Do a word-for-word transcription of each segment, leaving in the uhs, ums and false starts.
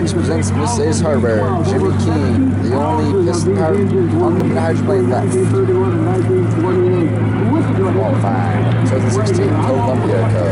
Brakes presents Miss Ace Hardware. Jimmy King, the only piston-powered unlimited hydroplane left. Qualifying, twenty sixteen Columbia Cup.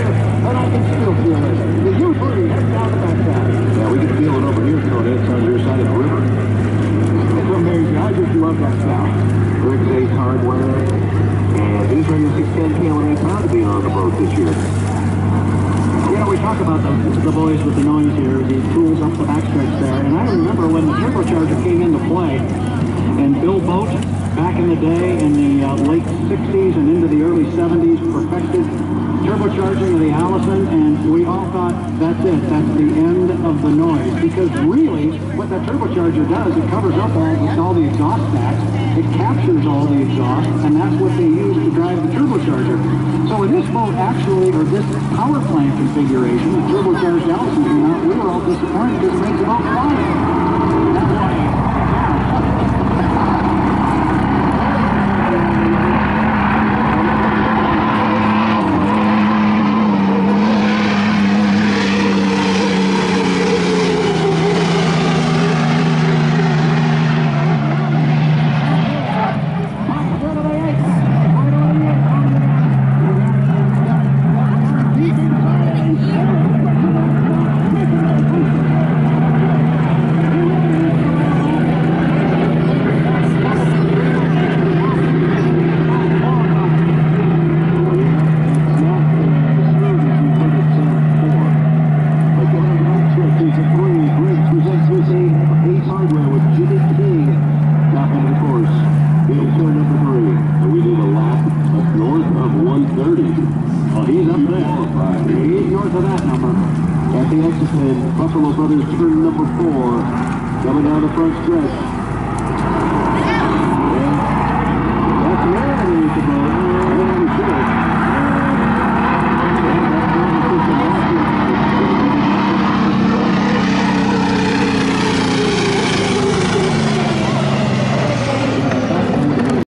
Yeah, we can feel it over here, so it's on your side of the river. It's amazing. I just love that sound. Rick's Ace Hardware, and these are your six ten K L A proud to be on the boat this year. You know, we talk about the, the boys with the noise here, the tools up the backstretch there, and I remember when the turbocharger came into play, and Bill Boat, back in the day, in the uh, late sixties and into the early seventies, perfected turbocharging of the Allison, and we all thought, that's it, that's the end of the noise, because really, what that turbocharger does, it covers up all the, all the exhaust stacks, it captures all the exhaust, and that's what they use to drive the turbocharger. So in this boat, actually, or this power plant configuration, the turbocharged Allison came out, we were all disappointed because it makes about five. That's why. Buffalo Brothers turn number four, coming down the front stretch.